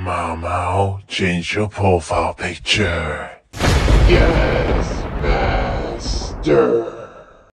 Mao Mao, change your profile picture. Yes, master.